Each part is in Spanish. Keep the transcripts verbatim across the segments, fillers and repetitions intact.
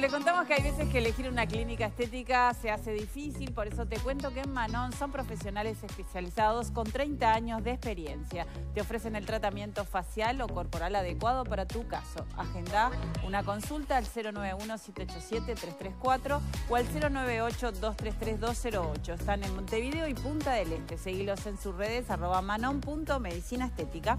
le contamos que hay veces que elegir una clínica estética se hace difícil, por eso te cuento que en Manon son profesionales especializados con treinta años de experiencia. Te ofrecen el tratamiento facial o corporal adecuado para tu caso. Agenda una consulta al cero nueve uno, siete ocho siete, tres tres cuatro o al cero nueve ocho, dos tres tres, dos cero ocho. Están en Montevideo y Punta del Este. Seguilos en sus redes, arroba manon punto medicina estética.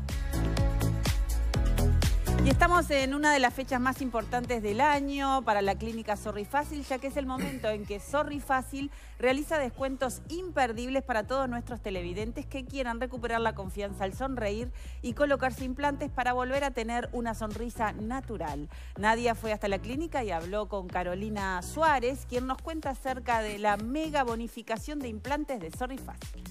Y estamos en una de las fechas más importantes del año para la clínica Sorry Fácil, ya que es el momento en que Sorry Fácil realiza descuentos imperdibles para todos nuestros televidentes que quieran recuperar la confianza al sonreír y colocarse implantes para volver a tener una sonrisa natural. Nadia fue hasta la clínica y habló con Carolina Suárez, quien nos cuenta acerca de la mega bonificación de implantes de Sorry Fácil.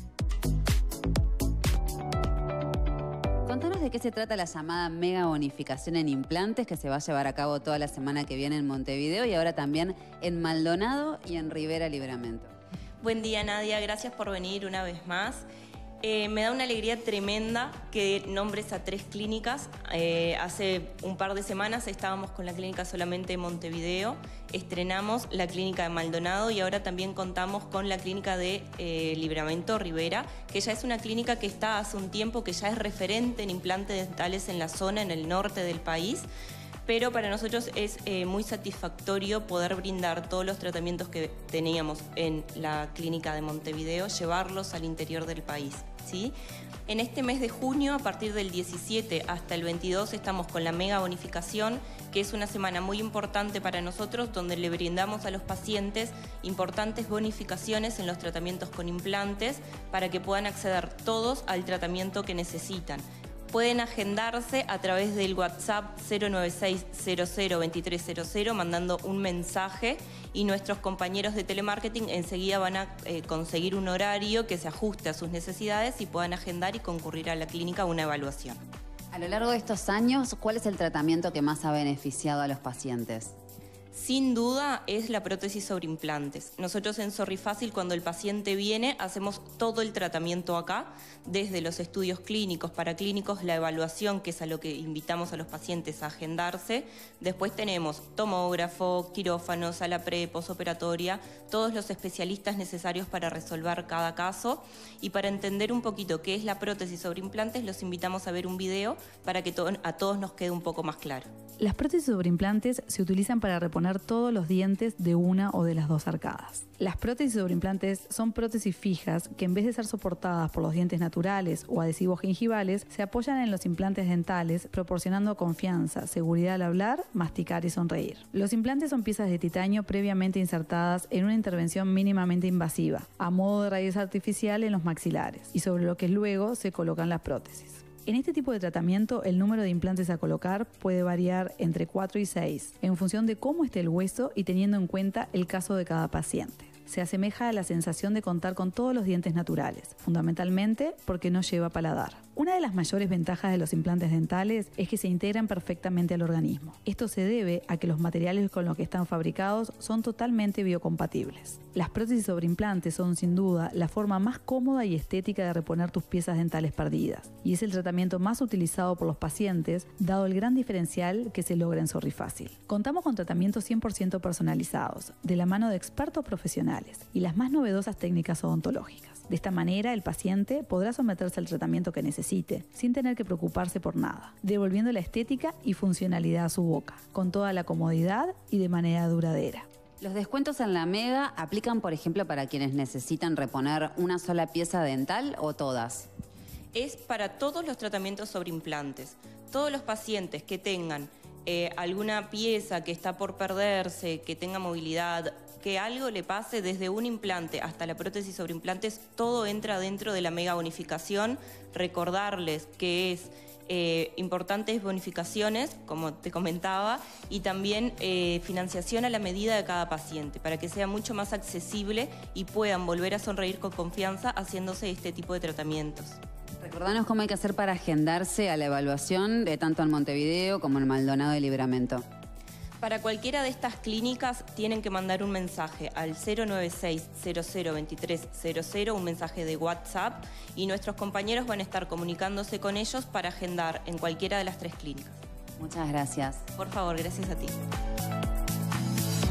Contanos de qué se trata la llamada mega bonificación en implantes que se va a llevar a cabo toda la semana que viene en Montevideo y ahora también en Maldonado y en Rivera Libramento. Buen día, Nadia, gracias por venir una vez más. Eh, me da una alegría tremenda que nombres a tres clínicas. Eh, hace un par de semanas estábamos con la clínica solamente de Montevideo, estrenamos la clínica de Maldonado y ahora también contamos con la clínica de eh, Libramento Rivera, que ya es una clínica que está hace un tiempo, que ya es referente en implantes dentales en la zona, en el norte del país. Pero para nosotros es eh, muy satisfactorio poder brindar todos los tratamientos que teníamos en la clínica de Montevideo, llevarlos al interior del país, ¿sí? En este mes de junio, a partir del diecisiete hasta el veintidós, estamos con la mega bonificación, que es una semana muy importante para nosotros, donde le brindamos a los pacientes importantes bonificaciones en los tratamientos con implantes para que puedan acceder todos al tratamiento que necesitan. Pueden agendarse a través del WhatsApp cero nueve seis, cero cero, veintitrés cero cero mandando un mensaje y nuestros compañeros de telemarketing enseguida van a eh, conseguir un horario que se ajuste a sus necesidades y puedan agendar y concurrir a la clínica a una evaluación. A lo largo de estos años, ¿cuál es el tratamiento que más ha beneficiado a los pacientes? Sin duda es la prótesis sobre implantes. Nosotros en Sorry Fácil, cuando el paciente viene, hacemos todo el tratamiento acá, desde los estudios clínicos, paraclínicos, la evaluación, que es a lo que invitamos a los pacientes a agendarse. Después tenemos tomógrafo, quirófano, sala pre, posoperatoria, todos los especialistas necesarios para resolver cada caso. Y para entender un poquito qué es la prótesis sobre implantes, los invitamos a ver un video para que to- a todos nos quede un poco más claro. Las prótesis sobre implantes se utilizan para reponer todos los dientes de una o de las dos arcadas. Las prótesis sobre implantes son prótesis fijas que, en vez de ser soportadas por los dientes naturales o adhesivos gingivales, se apoyan en los implantes dentales, proporcionando confianza, seguridad al hablar, masticar y sonreír. Los implantes son piezas de titanio previamente insertadas en una intervención mínimamente invasiva, a modo de raíz artificial en los maxilares, y sobre lo que luego se colocan las prótesis. En este tipo de tratamiento, el número de implantes a colocar puede variar entre cuatro y seis, en función de cómo esté el hueso y teniendo en cuenta el caso de cada paciente. Se asemeja a la sensación de contar con todos los dientes naturales, fundamentalmente porque no lleva paladar. Una de las mayores ventajas de los implantes dentales es que se integran perfectamente al organismo. Esto se debe a que los materiales con los que están fabricados son totalmente biocompatibles. Las prótesis sobre implantes son, sin duda, la forma más cómoda y estética de reponer tus piezas dentales perdidas, y es el tratamiento más utilizado por los pacientes, dado el gran diferencial que se logra en Sorry Fácil. Contamos con tratamientos cien por ciento personalizados, de la mano de expertos profesionales y las más novedosas técnicas odontológicas. De esta manera, el paciente podrá someterse al tratamiento que necesite, sin tener que preocuparse por nada, devolviendo la estética y funcionalidad a su boca, con toda la comodidad y de manera duradera. ¿Los descuentos en la mega aplican, por ejemplo, para quienes necesitan reponer una sola pieza dental o todas? Es para todos los tratamientos sobre implantes. Todos los pacientes que tengan eh, alguna pieza que está por perderse, que tenga movilidad, que algo le pase desde un implante hasta la prótesis sobre implantes, todo entra dentro de la mega bonificación. Recordarles que es eh, importantes bonificaciones, como te comentaba, y también eh, financiación a la medida de cada paciente, para que sea mucho más accesible y puedan volver a sonreír con confianza haciéndose este tipo de tratamientos. Recordanos cómo hay que hacer para agendarse a la evaluación de tanto en Montevideo como en Maldonado y Libramento. Para cualquiera de estas clínicas tienen que mandar un mensaje al cero nueve seis, cero cero, veintitrés cero cero, un mensaje de WhatsApp, y nuestros compañeros van a estar comunicándose con ellos para agendar en cualquiera de las tres clínicas. Muchas gracias. Por favor, gracias a ti.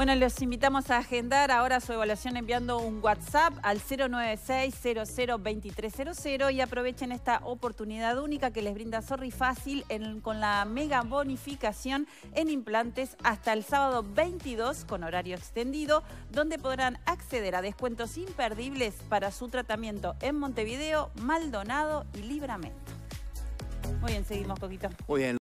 Bueno, los invitamos a agendar ahora su evaluación enviando un WhatsApp al cero nueve seis cero cero dos tres cero cero y aprovechen esta oportunidad única que les brinda Sorry Fácil en, con la mega bonificación en implantes hasta el sábado veintidós con horario extendido, donde podrán acceder a descuentos imperdibles para su tratamiento en Montevideo, Maldonado y Livramento. Muy bien, seguimos, Coquito. Muy bien.